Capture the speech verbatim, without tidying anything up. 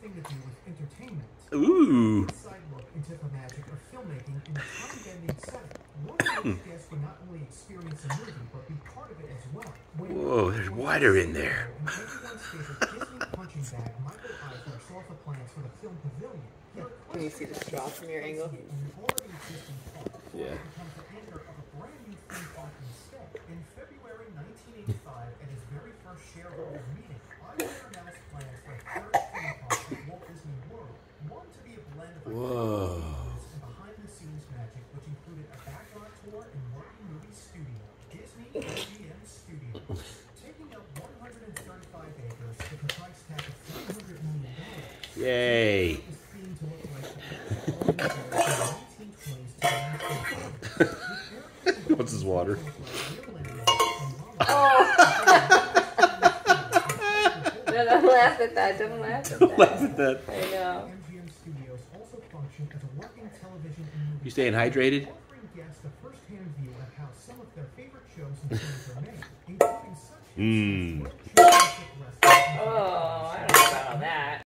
everything to do with entertainment. Ooh. Inside look into the magic of filmmaking in a time-bending setting. One of which guests would not only experience a movie, but be part of it as well. When Whoa, there's water in there. in everyone's favorite Disney punching bag, Michael Eisner saw the plans for the film pavilion. Can you see the straw from your angle? Yeah. Becomes the anchor of a brand new theme park instead. In February nineteen eighty-five, at his very first shareholder meeting, Eisner announced plans for a third theme park at Walt Disney World. One to be a blend of Whoa. and behind-the-scenes magic, which included a backyard tour and working movie studio. Disney M G M Studios, taking up one hundred thirty-five acres with a price tag of three hundred million dollars. Yay. Is themed to look like the nineteen twenties to the What's his water? No, don't laugh at that. Don't laugh at Don't that. laugh at that. I know. M G M Studios also function as a working television and movie. You staying hydrated? Offering guests a first-hand view of how some of their favorite shows and films are made, including such hits as Mmm. World Championship Wrestling and Oh, I don't know about all that.